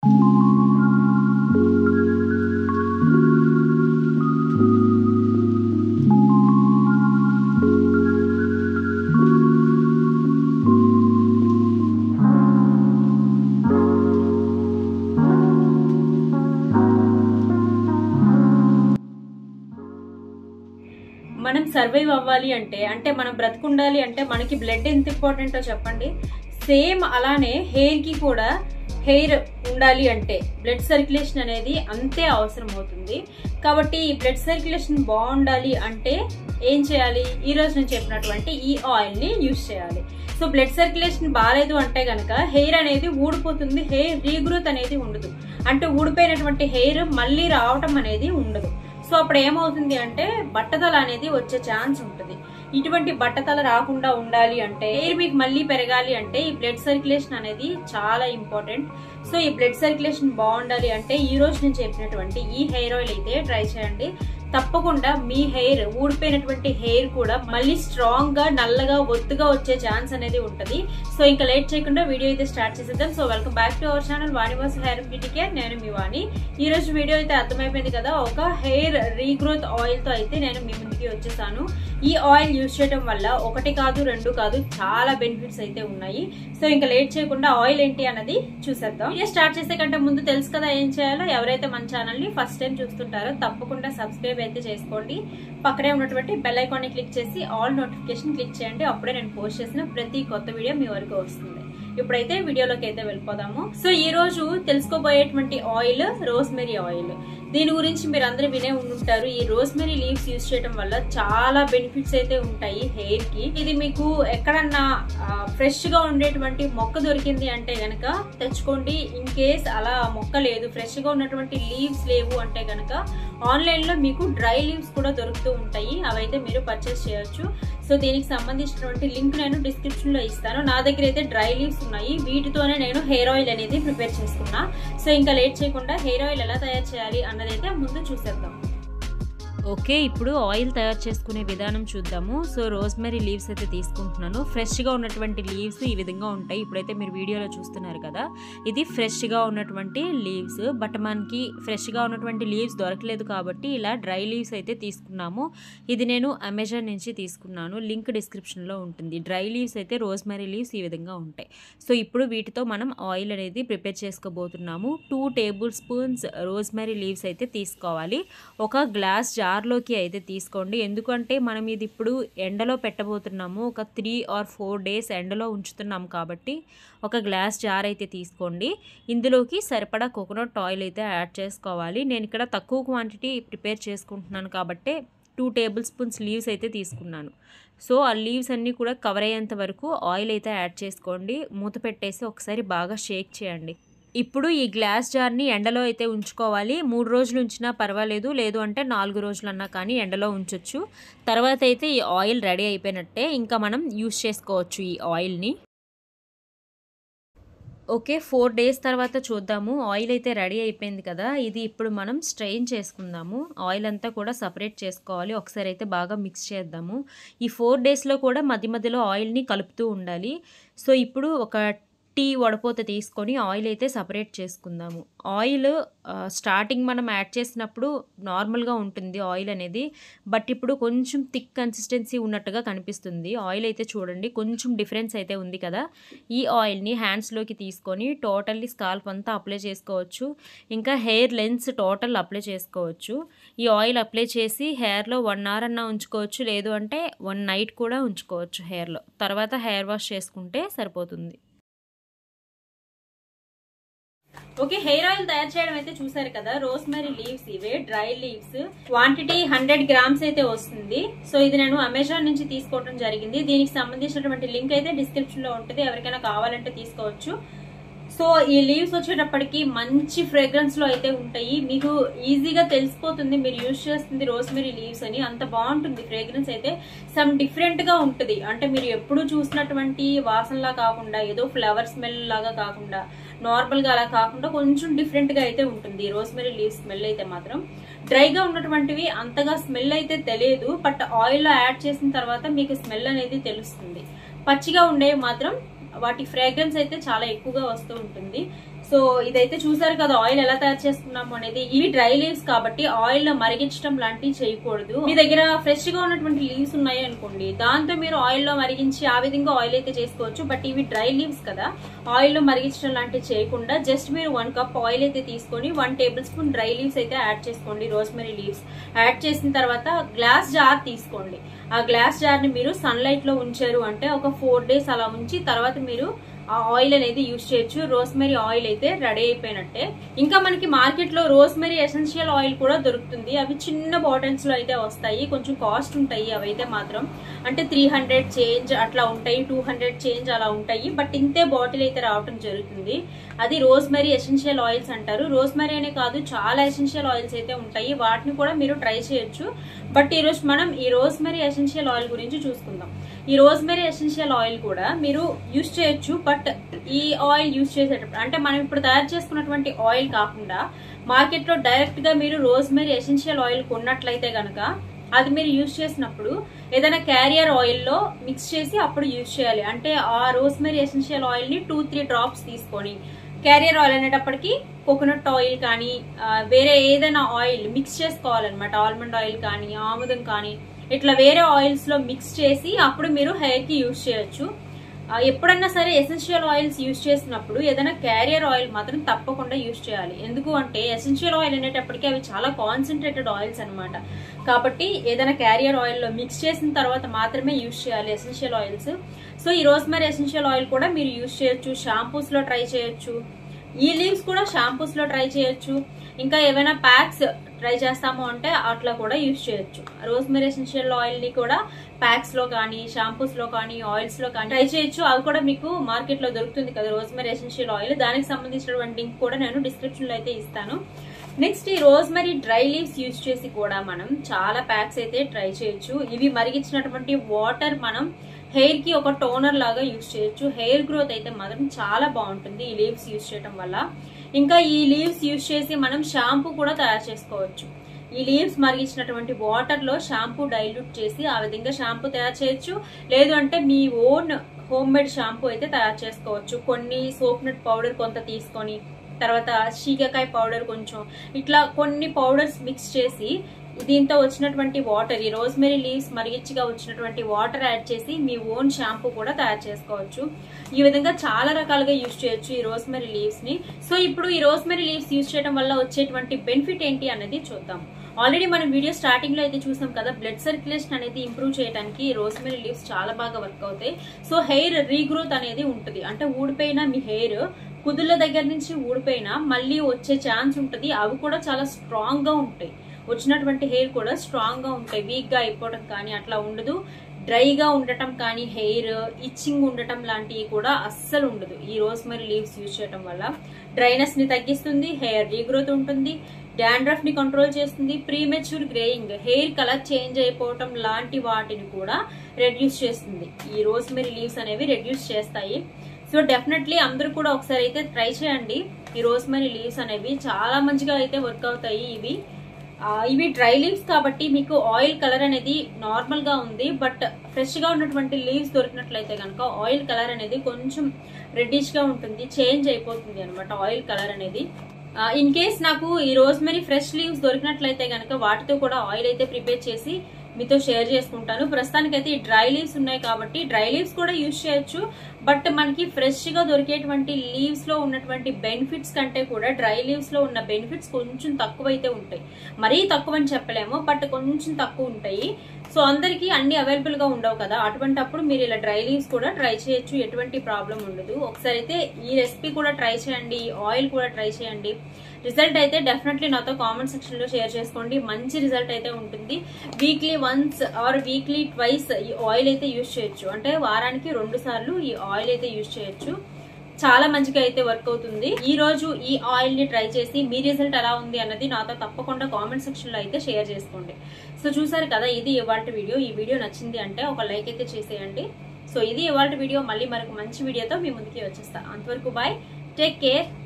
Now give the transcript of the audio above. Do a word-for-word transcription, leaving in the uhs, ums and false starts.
మనం సర్వైవ్ అవ్వాలి అంటే అంటే మనం బ్రతుకుండాలి అంటే మనకి బ్లడ్ ఎంత ఇంపార్టెంటో చెప్పండి. సేమ్ అలానే హెయిర్ కి కూడా హెయిర్ ఉండాలి అంటే బ్లడ్ సర్క్యులేషన్ అనేది అంతే అవసరం అవుతుంది. కాబట్టి ఈ బ్లడ్ సర్క్యులేషన్ బాగుండాలి అంటే ఏం చేయాలి? ఈ రోజు నేను చెప్పినటువంటి ఈ ఆయిల్ ని యూజ్ చేయాలి. సో బ్లడ్ సర్క్యులేషన్ బాగాలేదు అంటే గనక హెయిర్ అనేది ఊడిపోతుంది, హెయిర్ రీగ్రోత్ అనేది ఉండదు. అంటే ఊడిపోయినటువంటి హెయిర్ మళ్ళీ రావటం అనేది ఉండదు. సో అప్పుడు ఏమవుతుంది అంటే బట్టతల అనేది వచ్చే ఛాన్స్ ఉంటుంది. ఇటువంటి బట్టతల రాకుండా ఉండాలి అంటే హెయిర్ మీకు మళ్ళీ పెరగాలి అంటే ఈ బ్లడ్ సర్క్యులేషన్ అనేది చాలా ఇంపార్టెంట్. సో ఈ బ్లడ్ సర్క్యులేషన్ బాగుండాలి అంటే ఈ రోజు నేను చెప్పినటువంటి ఈ హెయిర్ ఆయిల్ అయితే ట్రై చేయండి. తప్పకుండా మీ హెయిర్ ఊడిపోయినటువంటి హెయిర్ కూడా మళ్ళీ స్ట్రాంగ్ గా నల్లగా ఒత్తుగా వచ్చే ఛాన్స్ అనేది ఉంటది. సో ఇంకా లేట్ చేయకుండా వీడియో అయితే స్టార్ట్ చేసేద్దాం. So welcome back to our channel Vani Vasu hair beauty care. నేను మీ వాణి. ఈ రోజు వీడియో అయితే అర్థమైపోయింది కదా, ఒక హెయిర్ రీగ్రోత్ ఆయిల్ తో అయితే నేను మీ ముందుకి వచ్చేసాను. ఈ ఆయిల్ యూజ్ చేయడం వల్ల ఒకటి కాదు రెండు కాదు చాలా బెనిఫిట్స్ అయితే ఉన్నాయి. సో ఇంకా లేట్ చేయకుండా ఆయిల్ ఏంటి అన్నది చూసేద్దాం. వీడియో స్టార్ట్ చేసే కంటే ముందు తెలుసు కదా ఏం చేయాలో. ఎవరైతే మన ఛానల్ ని ఫస్ట్ టైం చూస్తుంటారో తప్పకుండా సబ్స్క్రైబ్ అయితే చేసుకోండి. పక్కనే ఉన్నటువంటి బెల్ ఐకాన్ ని క్లిక్ చేసి ఆల్ నోటిఫికేషన్ క్లిక్ చేయండి. అప్పుడే నేను పోస్ట్ చేసిన ప్రతి కొత్త వీడియో మీ వరకు వస్తుంది. ఇప్పుడైతే వీడియోలోకి అయితే వెళ్ళిపోదాము. సో ఈ రోజు తెలుసుకోబోయేటువంటి ఆయిల్ రోజ్మెరీ ఆయిల్. దీని గురించి మీరు అందరూ వినే ఉంటుంటారు. ఈ రోజ్మెరీ లీవ్స్ యూజ్ చేయడం వల్ల చాలా బెనిఫిట్స్ అయితే ఉంటాయి హెయిర్ కి. ఇది మీకు ఎక్కడన్నా ఫ్రెష్ గా ఉండేటువంటి మొక్క దొరికింది అంటే గనక తెచ్చుకోండి. ఇన్ కేస్ అలా మొక్క లేదు, ఫ్రెష్ గా ఉన్నటువంటి లీవ్స్ లేవు అంటే గనక ఆన్లైన్ లో మీకు డ్రై లీవ్స్ కూడా దొరుకుతూ ఉంటాయి. అవైతే మీరు పర్చేస్ చేయొచ్చు. సో దీనికి సంబంధించినటువంటి లింక్ నేను డిస్క్రిప్షన్ లో ఇస్తాను. నా దగ్గర అయితే డ్రై లీవ్స్ ఉన్నాయి. వీటితోనే నేను హెయిర్ ఆయిల్ అనేది ప్రిపేర్ చేసుకున్నా. సో ఇంకా లేట్ చేయకుండా హెయిర్ ఆయిల్ ఎలా తయారు చేయాలి అన్నదైతే ముందు చూసేద్దాం. ఓకే, ఇప్పుడు ఆయిల్ తయారు చేసుకునే విధానం చూద్దాము. సో రోజ్మెరీ లీవ్స్ అయితే తీసుకుంటున్నాను. ఫ్రెష్గా ఉన్నటువంటి లీవ్స్ ఈ విధంగా ఉంటాయి. ఇప్పుడైతే మీరు వీడియోలో చూస్తున్నారు కదా, ఇది ఫ్రెష్గా ఉన్నటువంటి లీవ్స్. బట్ మనకి ఫ్రెష్గా ఉన్నటువంటి లీవ్స్ దొరకలేదు కాబట్టి ఇలా డ్రై లీవ్స్ అయితే తీసుకున్నాము. ఇది నేను అమెజాన్ నుంచి తీసుకున్నాను. లింక్ డిస్క్రిప్షన్లో ఉంటుంది. డ్రై లీవ్స్ అయితే రోజ్మెరీ లీవ్స్ ఈ విధంగా ఉంటాయి. సో ఇప్పుడు వీటితో మనం ఆయిల్ అనేది ప్రిపేర్ చేసుకోబోతున్నాము. Two tablespoons rosemary leaves అయితే తీసుకోవాలి. ఒక గ్లాస్ జార్ జార్లోకి అయితే తీసుకోండి. ఎందుకంటే మనం ఇది ఇప్పుడు ఎండలో పెట్టబోతున్నాము. ఒక త్రీ ఆర్ ఫోర్ డేస్ ఎండలో ఉంచుతున్నాము కాబట్టి ఒక గ్లాస్ జార్ అయితే తీసుకోండి. ఇందులోకి సరిపడా కోకోనట్ ఆయిల్ అయితే యాడ్ చేసుకోవాలి. నేను ఇక్కడ తక్కువ క్వాంటిటీ ప్రిపేర్ చేసుకుంటున్నాను కాబట్టి టూ టేబుల్ స్పూన్స్ లీవ్స్ అయితే తీసుకున్నాను. సో ఆ లీవ్స్ అన్నీ కూడా కవర్ అయ్యేంత వరకు ఆయిల్ అయితే యాడ్ చేసుకోండి. మూత పెట్టేసి ఒకసారి బాగా షేక్ చేయండి. ఇప్పుడు ఈ గ్లాస్ జార్ని ఎండలో అయితే ఉంచుకోవాలి. మూడు రోజులు ఉంచినా పర్వాలేదు, లేదు అంటే నాలుగు రోజులన్నా కానీ ఎండలో ఉంచొచ్చు. తర్వాత అయితే ఈ ఆయిల్ రెడీ అయిపోయినట్టే. ఇంకా మనం యూస్ చేసుకోవచ్చు ఈ ఆయిల్ని. ఓకే, ఫోర్ డేస్ తర్వాత చూద్దాము. ఆయిల్ అయితే రెడీ అయిపోయింది కదా. ఇది ఇప్పుడు మనం స్ట్రెయిన్ చేసుకుందాము. ఆయిల్ అంతా కూడా సపరేట్ చేసుకోవాలి. ఒకసారి అయితే బాగా మిక్స్ చేద్దాము. ఈ ఫోర్ డేస్లో కూడా మధ్య మధ్యలో ఆయిల్ని కలుపుతూ ఉండాలి. సో ఇప్పుడు ఒక టీ వడపోత తీసుకొని ఆయిల్ అయితే సపరేట్ చేసుకుందాము. ఆయిల్ స్టార్టింగ్ మనం యాడ్ చేసినప్పుడు నార్మల్గా ఉంటుంది ఆయిల్ అనేది. బట్ ఇప్పుడు కొంచెం థిక్ కన్సిస్టెన్సీ ఉన్నట్టుగా కనిపిస్తుంది. ఆయిల్ అయితే చూడండి కొంచెం డిఫరెన్స్ అయితే ఉంది కదా. ఈ ఆయిల్ని హ్యాండ్స్లోకి తీసుకొని టోటల్లీ స్కాల్ప్ అంతా అప్లై చేసుకోవచ్చు. ఇంకా హెయిర్ లెన్స్ టోటల్ అప్లై చేసుకోవచ్చు. ఈ ఆయిల్ అప్లై చేసి హెయిర్లో వన్ అవర్ అన్నా ఉంచుకోవచ్చు, లేదు అంటే వన్ నైట్ కూడా ఉంచుకోవచ్చు హెయిర్లో. తర్వాత హెయిర్ వాష్ చేసుకుంటే సరిపోతుంది. ఓకే, హెయిర్ ఆయిల్ తయారు చేయడం అయితే చూసారు కదా. రోజ్మెరీ లీవ్స్ ఇవే dry leaves. Quantity hundred grams అయితే వస్తుంది. సో ఇది నేను అమెజాన్ నుంచి తీసుకోవడం జరిగింది. దీనికి సంబంధించినటువంటి లింక్ అయితే డిస్క్రిప్షన్ లో ఉంటుంది. ఎవరికైనా కావాలంటే తీసుకోవచ్చు. సో ఈ లీవ్స్ వచ్చేటప్పటికి మంచి ఫ్రేగ్రెన్స్ లో అయితే ఉంటాయి. మీకు ఈజీగా తెలిసిపోతుంది మీరు యూజ్ చేస్తుంది రోజ్మెరీ లీవ్స్ అని. అంత బాగుంటుంది ఫ్రేగ్రెన్స్ అయితే. సమ్ డిఫరెంట్ గా ఉంటుంది. అంటే మీరు ఎప్పుడు చూసినటువంటి వాసనలా కాకుండా, ఏదో ఫ్లవర్ స్మెల్ లాగా కాకుండా, నార్మల్ గా అలా కాకుండా కొంచెం డిఫరెంట్ గా అయితే ఉంటుంది రోజ్మెరీ లీవ్స్ స్మెల్ అయితే మాత్రం. డ్రైగా ఉన్నటువంటివి అంతగా స్మెల్ అయితే తెలియదు. బట్ ఆయిల్ లో యాడ్ చేసిన తర్వాత మీకు స్మెల్ అనేది తెలుస్తుంది. పచ్చిగా ఉండేవి మాత్రం వాటి ఫ్రేగ్రెన్స్ అయితే చాలా ఎక్కువగా వస్తూ ఉంటుంది. సో ఇదైతే చూసారు కదా ఆయిల్ ఎలా తయారు చేసుకున్నాము అనేది. ఇవి డ్రై లీవ్స్ కాబట్టి ఆయిల్ లో మరిగించడం లాంటివి చేయకూడదు. మీ దగ్గర ఫ్రెష్ గా ఉన్నటువంటి లీవ్స్ ఉన్నాయి అనుకోండి, దాంతో మీరు ఆయిల్ లో మరిగించి ఆ విధంగా ఆయిల్ అయితే చేసుకోవచ్చు. బట్ ఇవి డ్రై లీవ్స్ కదా, ఆయిల్ లో మరిగించడం లాంటివి చేయకుండా జస్ట్ మీరు వన్ కప్ ఆయిల్ అయితే తీసుకొని one tablespoon dry leaves అయితే యాడ్ చేసుకోండి. రోజ్మెరీ లీవ్స్ యాడ్ చేసిన తర్వాత గ్లాస్ జార్ తీసుకోండి. ఆ గ్లాస్ జార్ ని మీరు సన్ లైట్ లో ఉంచారు అంటే ఒక ఫోర్ డేస్ అలా ఉంచి తర్వాత మీరు ఆ ఆయిల్ అనేది యూజ్ చేయొచ్చు. రోజ్మెరీ ఆయిల్ అయితే రెడీ అయిపోయినట్టే. ఇంకా మనకి మార్కెట్ లో రోజ్మెరీ ఎసెన్షియల్ ఆయిల్ కూడా దొరుకుతుంది. అవి చిన్న బాటిల్స్ లో అయితే వస్తాయి, కొంచెం కాస్ట్ ఉంటాయి. అవైతే మాత్రం అంటే త్రీ హండ్రెడ్ చేంజ్ అట్లా ఉంటాయి, టూ హండ్రెడ్ చేంజ్ అలా ఉంటాయి. బట్ ఇంతే బాటిల్ అయితే రావడం జరుగుతుంది. అది రోజ్మెరీ ఎసెన్షియల్ ఆయిల్స్ అంటారు. రోజ్మెరీ అనే కాదు, చాలా ఎసెన్షియల్ ఆయిల్స్ అయితే ఉంటాయి, వాటిని కూడా మీరు ట్రై చేయొచ్చు. బట్ ఈ రోజు మనం ఈ రోజ్మెరీ ఎసెన్షియల్ ఆయిల్ గురించి చూసుకుందాం. ఈ రోజ్మెరీ ఎసెన్షియల్ ఆయిల్ కూడా మీరు యూజ్ చేయొచ్చు. బట్ ఈ ఆయిల్ యూజ్ చేసేటప్పుడు అంటే మనం ఇప్పుడు తయారు చేసుకున్నటువంటి ఆయిల్ కాకుండా మార్కెట్ లో డైరెక్ట్ గా మీరు రోజ్మెరీ ఎసెన్షియల్ ఆయిల్ కొన్నట్లయితే గనక అది మీరు యూజ్ చేసినప్పుడు ఏదైనా క్యారియర్ ఆయిల్ లో మిక్స్ చేసి అప్పుడు యూజ్ చేయాలి. అంటే ఆ రోజ్మెరీ ఎసెన్షియల్ ఆయిల్ ని టూ త్రీ డ్రాప్స్ తీసుకొని క్యారియర్ ఆయిల్ అనేటప్పటికి కోకోనట్ ఆయిల్ కానీ వేరే ఏదైనా ఆయిల్ మిక్స్ చేసుకోవాలన్నమాట. ఆల్మండ్ ఆయిల్ కానీ ఆముదం కానీ ఇట్లా వేరే ఆయిల్స్ లో మిక్స్ చేసి అప్పుడు మీరు హెయిర్ కి యూజ్ చేయొచ్చు. ఎప్పుడన్నా సరే ఎసెన్షియల్ ఆయిల్స్ యూజ్ చేసినప్పుడు ఏదైనా క్యారియర్ ఆయిల్ మాత్రం తప్పకుండా యూజ్ చేయాలి. ఎందుకు అంటే ఎసెన్షియల్ ఆయిల్ అనేటప్పటికీ అవి చాలా కాన్సన్ట్రేటెడ్ ఆయిల్స్ అనమాట. కాబట్టి ఏదైనా క్యారియర్ ఆయిల్ లో మిక్స్ చేసిన తర్వాత మాత్రమే యూజ్ చేయాలి ఎసెన్షియల్ ఆయిల్స్. సో ఈ రోజ్మెరీ ఎసెన్షియల్ ఆయిల్ కూడా మీరు యూజ్ చేయొచ్చు, షాంపూస్ లో ట్రై చేయొచ్చు. ఈ లీవ్స్ కూడా షాంపూస్ లో ట్రై చేయొచ్చు. ఇంకా ఏమైనా ప్యాక్స్ ట్రై చేస్తాము అంటే అట్లా కూడా యూజ్ చేయొచ్చు. రోజ్మెరీ ఎసెన్షియల్ ఆయిల్ ని కూడా ప్యాక్స్ లో కానీ షాంపూస్ లో కానీ ఆయిల్స్ లో కానీ ట్రై చేయొచ్చు. అవి కూడా మీకు మార్కెట్ లో దొరుకుతుంది కదా రోజ్మెరీ ఎసెన్షియల్ ఆయిల్. దానికి సంబంధించినటువంటి లింక్ కూడా నేను డిస్క్రిప్షన్ లో అయితే ఇస్తాను. నెక్స్ట్ ఈ రోజ్మెరీ డ్రై లీవ్స్ యూజ్ చేసి కూడా మనం చాలా ప్యాక్స్ అయితే ట్రై చేయొచ్చు. ఇవి మరిగించినటువంటి వాటర్ మనం హెయిర్ కి ఒక టోనర్ లాగా యూజ్ చేయొచ్చు. హెయిర్ గ్రోత్ అయితే మాత్రం చాలా బాగుంటుంది ఈ లీవ్స్ యూజ్ చేయడం వల్ల. ఇంకా ఈ లీవ్స్ యూజ్ చేసి మనం షాంపూ కూడా తయారు చేసుకోవచ్చు. ఈ లీవ్స్ మరిగించినటువంటి వాటర్ లో షాంపూ డైల్యూట్ చేసి ఆ విధంగా షాంపూ తయారు చేయొచ్చు. లేదు అంటే మీ ఓన్ హోమ్ మేడ్ షాంపూ అయితే తయారు చేసుకోవచ్చు. కొన్ని సోప్ నట్ పౌడర్ కొంత తీసుకొని తర్వాత శీకాకాయ పౌడర్ కొంచెం ఇట్లా కొన్ని పౌడర్స్ మిక్స్ చేసి దీంతో వచ్చినటువంటి వాటర్ ఈ రోజ్మెరీ లీవ్స్ మరిగిచ్చిగా వచ్చినటువంటి వాటర్ యాడ్ చేసి మీ ఓన్ షాంపూ కూడా తయారు చేసుకోవచ్చు. ఈ విధంగా చాలా రకాలుగా యూజ్ చేయొచ్చు ఈ రోజ్మెరీ లీవ్స్ ని. సో ఇప్పుడు ఈ రోజ్మెరీ లీవ్స్ యూజ్ చేయడం వల్ల వచ్చేటువంటి బెనిఫిట్ ఏంటి అనేది చూద్దాం. ఆల్రెడీ మనం వీడియో స్టార్టింగ్ లో అయితే చూసాం కదా, బ్లడ్ సర్క్యులేషన్ అనేది ఇంప్రూవ్ చేయడానికి రోజ్మెరీ లీవ్స్ చాలా బాగా వర్క్ అవుతాయి. సో హెయిర్ రీగ్రోత్ అనేది ఉంటుంది. అంటే ఊడిపోయిన మీ హెయిర్ కుదుళ్ళ దగ్గర నుంచి ఊడిపోయినా మళ్ళీ వచ్చే ఛాన్స్ ఉంటుంది. అవి కూడా చాలా స్ట్రాంగ్ గా ఉంటాయి. వచ్చినటువంటి హెయిర్ కూడా స్ట్రాంగ్ గా ఉంటాయి. వీక్ గా అయిపోవడం కానీ అట్లా ఉండదు. డ్రైగా ఉండటం కానీ హెయిర్ ఇచ్చింగ్ ఉండటం లాంటివి కూడా అస్సలు ఉండదు ఈ రోజ్మెరీ లీవ్స్ యూజ్ చేయడం వల్ల. డ్రైనెస్ ని తగ్గిస్తుంది, హెయిర్ రీగ్రోత్ ఉంటుంది, డాండ్రఫ్ ని కంట్రోల్ చేస్తుంది, premature greying hair colour change అయిపోవటం లాంటి వాటిని కూడా రెడ్యూస్ చేస్తుంది. ఈ రోజ్మెరీ లీవ్స్ అనేవి రెడ్యూస్ చేస్తాయి. సో డెఫినెట్లీ అందరూ కూడా ఒకసారి అయితే ట్రై చేయండి. ఈ రోజ్మెరీ లీవ్స్ అనేవి చాలా మంచిగా అయితే వర్క్ అవుతాయి. ఇవి ఇవి డ్రై లీవ్స్ కాబట్టి మీకు ఆయిల్ కలర్ అనేది నార్మల్ గా ఉంది. బట్ ఫ్రెష్ గా ఉన్నటువంటి లీవ్స్ దొరికినట్లయితే కనుక ఆయిల్ కలర్ అనేది కొంచెం రెడ్డిష్ గా ఉంటుంది, చేంజ్ అయిపోతుంది అనమాట ఆయిల్ కలర్ అనేది. ఇన్ కేస్ నాకు ఈ రోజ్మెరీ ఫ్రెష్ లీవ్స్ దొరికినట్లయితే కనుక వాటితో కూడా ఆయిల్ అయితే ప్రిపేర్ చేసి మీతో షేర్ చేసుకుంటాను. ప్రస్తుతానికైతే ఈ డ్రై లీవ్స్ ఉన్నాయి కాబట్టి డ్రై లీవ్స్ కూడా యూజ్ చేయొచ్చు. బట్ మనకి ఫ్రెష్ గా దొరికేటువంటి లీవ్స్ లో ఉన్నటువంటి బెనిఫిట్స్ కంటే కూడా డ్రై లీవ్స్ లో ఉన్న బెనిఫిట్స్ కొంచెం తక్కువ అయితే ఉంటాయి. మరీ తక్కువ అని చెప్పలేము, బట్ కొంచెం తక్కువ ఉంటాయి. సో అందరికి అన్ని అవైలబుల్ గా ఉండవు కదా, అటువంటి అప్పుడు మీరు ఇలా డ్రై లీవ్స్ కూడా ట్రై చేయొచ్చు, ఎటువంటి ప్రాబ్లం ఉండదు. ఒకసారి అయితే ఈ రెసిపీ కూడా ట్రై చేయండి, ఆయిల్ కూడా ట్రై చేయండి. రిజల్ట్ అయితే డెఫినెట్లీ నాతో కామెంట్ సెక్షన్ లో షేర్ చేసుకోండి. మంచి రిజల్ట్ అయితే ఉంటుంది. Weekly once or weekly twice ఈ ఆయిల్ అయితే యూజ్ చేయొచ్చు. అంటే వారానికి రెండు సార్లు ఈ ఆయిల్ అయితే యూజ్ చేయొచ్చు. చాలా మంచిగా అయితే వర్క్ అవుతుంది. ఈ రోజు ఈ ఆయిల్ ని ట్రై చేసి మీ రిజల్ట్ ఎలా ఉంది అన్నది నాతో తప్పకుండా కామెంట్ సెక్షన్ లో అయితే షేర్ చేసుకోండి. సో చూసారు కదా, ఇది ఇవాళ వీడియో. ఈ వీడియో నచ్చింది అంటే ఒక లైక్ అయితే చేసేయండి. సో ఇది ఇవాళ వీడియో. మళ్ళీ మరొక మంచి వీడియోతో మీ ముందుకి వచ్చేస్తా. అంతవరకు బాయ్, టేక్ కేర్.